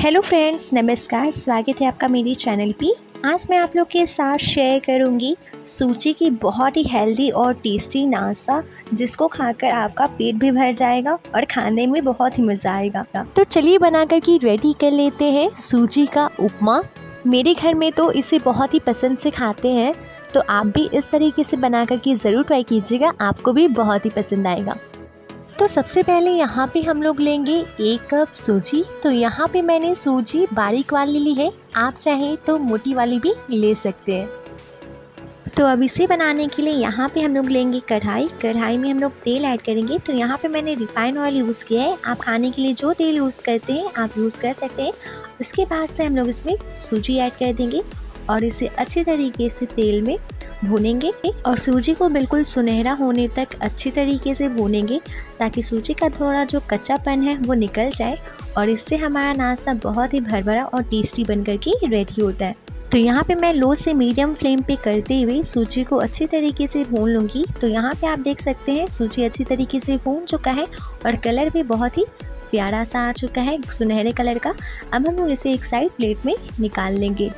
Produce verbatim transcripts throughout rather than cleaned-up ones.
Hello friends, नमस्कार। स्वागत है आपका मेरी चैनल पे। आज मैं आप लोग के साथ शेयर करूंगी सूजी की बहुत ही हेल्दी और टेस्टी नाश्ता, जिसको खाकर आपका पेट भी भर जाएगा और खाने में बहुत ही मज़ा आएगा। तो चलिए बनाकर की रेडी कर लेते हैं सूजी का उपमा। मेरे घर में तो इसे बहुत ही पसंद से खाते हैं, तो आप भी इस तरीके से बनाकर की ज़रूर ट्राई कीजिएगा, आपको भी बहुत ही पसंद आएगा। तो सबसे पहले यहाँ पे हम लोग लेंगे एक कप सूजी। तो यहाँ पे मैंने सूजी बारीक वाली ली है, आप चाहें तो मोटी वाली भी ले सकते हैं। तो अब इसे बनाने के लिए यहाँ पे हम लोग लेंगे कढ़ाई। कढ़ाई में हम लोग तेल ऐड करेंगे। तो यहाँ पे मैंने रिफाइंड ऑयल यूज़ किया है, आप खाने के लिए जो तेल यूज़ करते हैं आप यूज़ कर सकते हैं। उसके बाद से हम लोग इसमें सूजी ऐड कर देंगे और इसे अच्छी तरीके से तेल में भूनेंगे और सूजी को बिल्कुल सुनहरा होने तक अच्छी तरीके से भूनेंगे, ताकि सूजी का थोड़ा जो कच्चापन है वो निकल जाए और इससे हमारा नाश्ता बहुत ही भरभरा और टेस्टी बनकर के रेडी होता है। तो यहाँ पे मैं लो से मीडियम फ्लेम पे करते हुए सूजी को अच्छी तरीके से भून लूँगी। तो यहाँ पे आप देख सकते हैं सूजी अच्छी तरीके से भून चुका है और कलर भी बहुत ही प्यारा सा आ चुका है, सुनहरे कलर का। अब हम लोग इसे एक साइड प्लेट में निकाल लेंगे।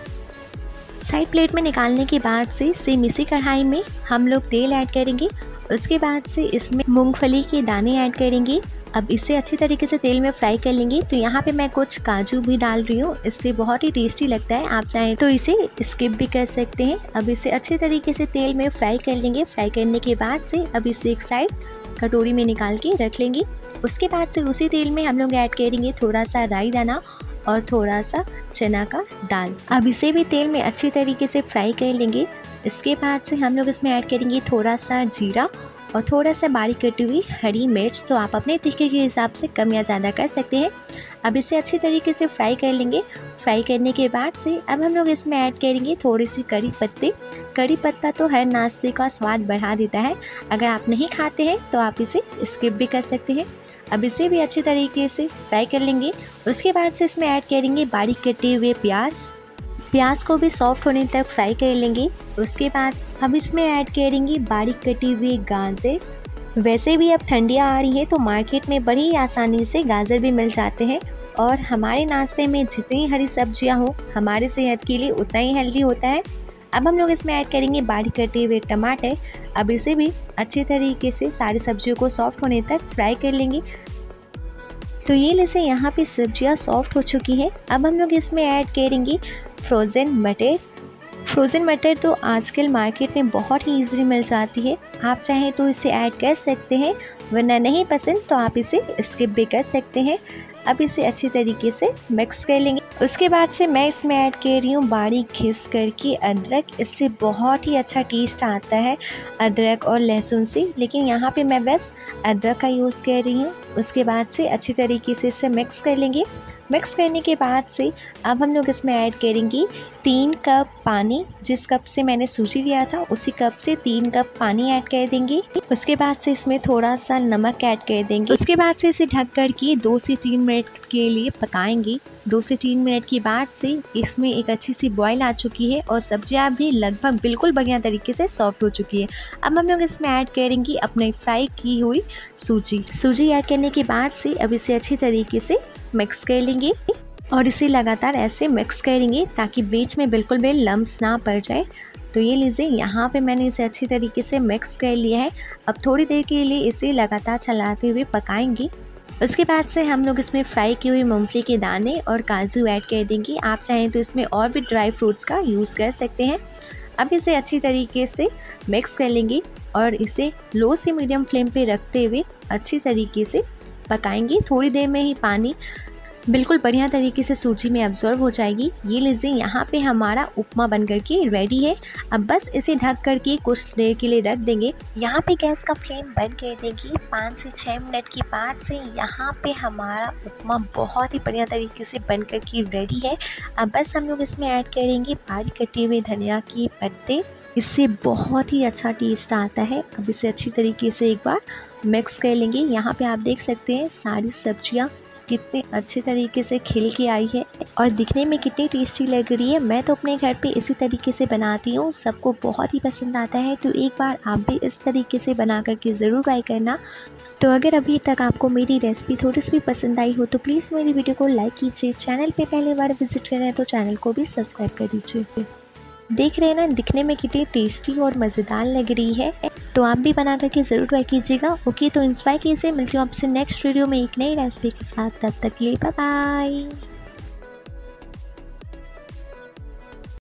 साइड प्लेट में निकालने के बाद से सेम इसी कढ़ाई में हम लोग तेल ऐड करेंगे। उसके बाद से इसमें मूंगफली के दाने ऐड करेंगे। अब इसे अच्छी तरीके से तेल में फ्राई कर लेंगे। तो यहाँ पे मैं कुछ काजू भी डाल रही हूँ, इससे बहुत ही टेस्टी लगता है, आप चाहें तो इसे स्किप भी कर सकते हैं। अब इसे अच्छी तरीके से तेल में फ्राई कर लेंगे। फ्राई करने के बाद से अब इसे एक साइड कटोरी में निकाल के रख लेंगे। उसके बाद से उसी तेल में हम लोग ऐड करेंगे थोड़ा सा राई दाना और थोड़ा सा चना का दाल। अब इसे भी तेल में अच्छी तरीके से फ्राई कर लेंगे। इसके बाद से हम लोग इसमें ऐड करेंगे थोड़ा सा जीरा और थोड़ा सा बारीक कटी हुई हरी मिर्च। तो आप अपने तीखे के हिसाब से कम या ज़्यादा कर सकते हैं। अब इसे अच्छी तरीके से फ्राई कर लेंगे। फ्राई करने के बाद से अब हम लोग इसमें ऐड करेंगे थोड़ी सी करी पत्ते। करी पत्ता तो हर नाश्ते का स्वाद बढ़ा देता है, अगर आप नहीं खाते हैं तो आप इसे स्किप भी कर सकते हैं। अब इसे भी अच्छी तरीके से फ्राई कर लेंगे। उसके बाद से इसमें ऐड करेंगे बारीक कटे हुए प्याज। प्याज को भी सॉफ्ट होने तक फ्राई कर लेंगे। उसके बाद अब इसमें ऐड करेंगे बारीक कटी हुई गाजर। वैसे भी अब ठंडियाँ आ रही है तो मार्केट में बड़ी आसानी से गाजर भी मिल जाते हैं और हमारे नाश्ते में जितनी हरी सब्जियां हो हमारे सेहत के लिए उतना ही हेल्दी होता है। अब हम लोग इसमें ऐड करेंगे बारीक कटे हुए टमाटर। अब इसे भी अच्छी तरीके से सारी सब्जियों को सॉफ्ट होने तक फ्राई कर लेंगे। तो ये जैसे यहाँ पे सब्जियाँ सॉफ्ट हो चुकी है। अब हम लोग इसमें ऐड करेंगे फ्रोज़न मटर। फ्रोज़न मटर तो आजकल मार्केट में बहुत ही इजीली मिल जाती है, आप चाहें तो इसे ऐड कर सकते हैं, वरना नहीं पसंद तो आप इसे स्किप भी कर सकते हैं। अब इसे अच्छी तरीके से मिक्स कर लेंगे। उसके बाद से मैं इसमें ऐड कर रही हूँ बारीक घिस करके अदरक। इससे बहुत ही अच्छा टेस्ट आता है अदरक और लहसुन से, लेकिन यहाँ पे मैं बस अदरक का यूज़ कर रही हूँ। उसके बाद से अच्छी तरीके से इसे मिक्स कर लेंगे। मिक्स करने के बाद से अब हम लोग इसमें ऐड करेंगे तीन कप पानी। जिस कप से मैंने सूजी लिया था उसी कप से तीन कप पानी ऐड कर देंगे। उसके बाद से इसमें थोड़ा सा नमक ऐड कर देंगे। उसके बाद से इसे ढक कर के दो से तीन मिनट के लिए पकाएंगे। दो से तीन मिनट के बाद से इसमें एक अच्छी सी बॉयल आ चुकी है और सब्जियां भी लगभग बिल्कुल बढ़िया तरीके से सॉफ्ट हो चुकी है। अब हम लोग इसमें ऐड करेंगे अपने फ्राई की हुई सूजी। सूजी ऐड करने के बाद से अब इसे अच्छी तरीके से मिक्स कर लेंगे और इसे लगातार ऐसे मिक्स करेंगे ताकि बीच में बिल्कुल भी लम्स ना पड़ जाए। तो ये लीजिए, यहाँ पे मैंने इसे अच्छी तरीके से मिक्स कर लिया है। अब थोड़ी देर के लिए इसे लगातार चलाते हुए पकाएंगे। उसके बाद से हम लोग इसमें फ्राई की हुई मूंगफली के दाने और काजू ऐड कर देंगे। आप चाहें तो इसमें और भी ड्राई फ्रूट्स का यूज़ कर सकते हैं। अब इसे अच्छी तरीके से मिक्स कर लेंगे और इसे लो से मीडियम फ्लेम पे रखते हुए अच्छी तरीके से पकाएंगे। थोड़ी देर में ही पानी बिल्कुल बढ़िया तरीके से सूजी में अब्जॉर्ब हो जाएगी। ये लीजिए, यहाँ पे हमारा उपमा बनकर के रेडी है। अब बस इसे ढक करके कुछ देर के लिए रख देंगे। यहाँ पे गैस का फ्लेम बंद कर देंगे। पाँच से छः मिनट के बाद से यहाँ पे हमारा उपमा बहुत ही बढ़िया तरीके से बनकर के रेडी है। अब बस हम लोग इसमें ऐड करेंगे बारीक कटे हुए धनिया के पत्ते। इससे बहुत ही अच्छा टेस्ट आता है। अब इसे अच्छी तरीके से एक बार मिक्स कर लेंगे। यहाँ पे आप देख सकते हैं सारी सब्जियाँ कितने अच्छे तरीके से खिल के आई है और दिखने में कितनी टेस्टी लग रही है। मैं तो अपने घर पे इसी तरीके से बनाती हूँ, सबको बहुत ही पसंद आता है। तो एक बार आप भी इस तरीके से बना करके ज़रूर ट्राई करना। तो अगर अभी तक आपको मेरी रेसिपी थोड़ी सी भी पसंद आई हो तो प्लीज़ मेरी वीडियो को लाइक कीजिए। चैनल पे पहली बार विजिट करें तो चैनल को भी सब्सक्राइब कर दीजिए। देख रहे हैं ना, दिखने में कितनी टेस्टी और मज़ेदार लग रही है। तो आप भी बना करके ज़रूर ट्राई कीजिएगा। ओके, तो इंस्पायर कीजिए। मिलती हूँ आपसे नेक्स्ट वीडियो में एक नई रेसिपी के साथ। तब तक के लिए बाय बाय।